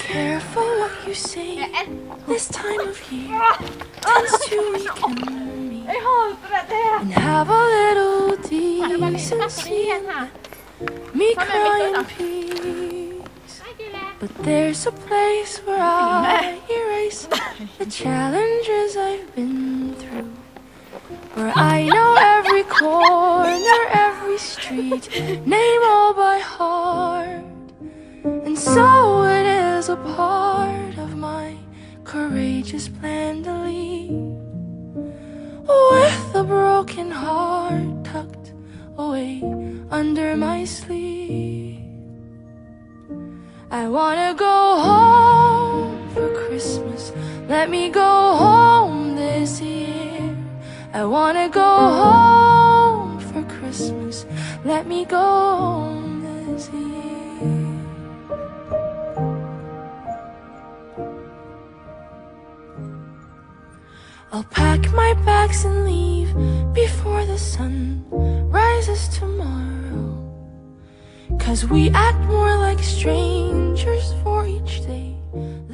careful what you say. This time of year tends to weaken me. And have a little decency and let me cry in peace. But there's a place where I erase the challenges I've been through, where I know every corner, every street, name all by heart. And so it is a part of my courageous plan to leave, with a broken heart tucked away under my sleeve. I wanna go home for Christmas, let me go home this year. I wanna go home for Christmas, let me go home this year. I'll pack my bags and leave before the sun rises tomorrow, 'cause we act more like strangers for each day